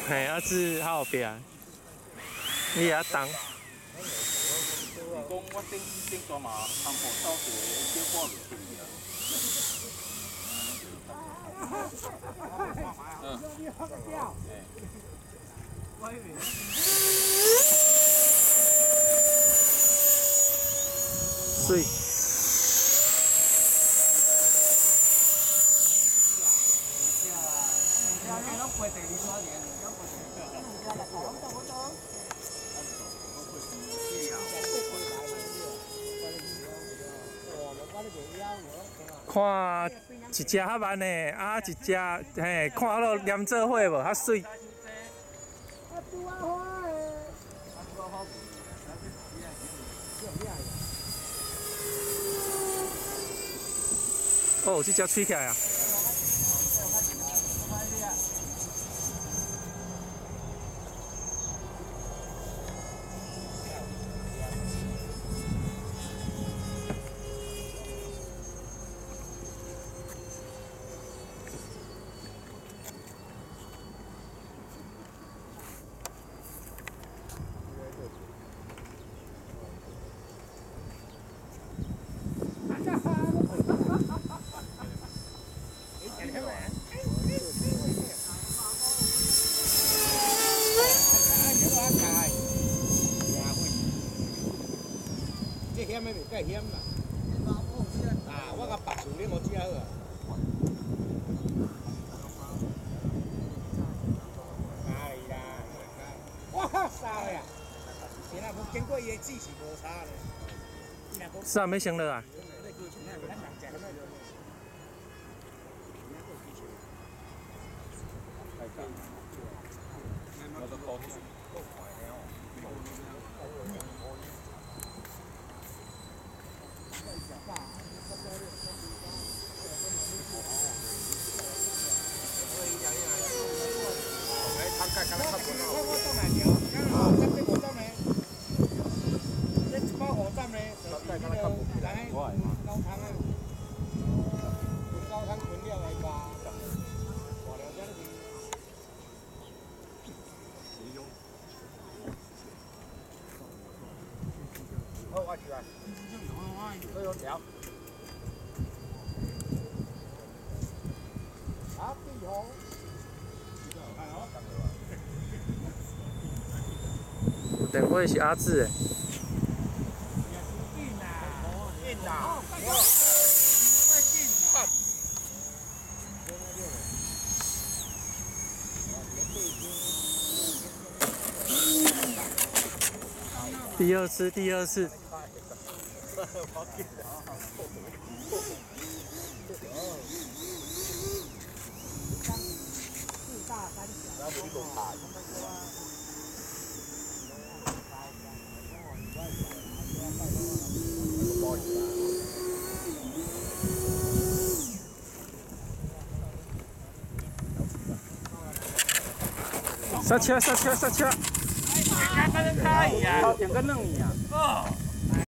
嘿，啊是较后壁，你也当。 讲我顶段嘛，通过走一个小挂落进去啊。 水。看一只较慢的，啊一只嘿，看落连做伙无较水。哦，这只吹起来啊！ 这险的袂介险啦。啊，我甲白树你无只好啊。哪里啦？哇塞呀！现在无经过伊的指示无差咧。 是啊，没行了啊。 好，我去啊。都有条。好，地红。 电话是阿志的。 硬啦！ 第二次，第二次。刹车，刹车，刹车！ 开跟他一样， 点个嫩一样。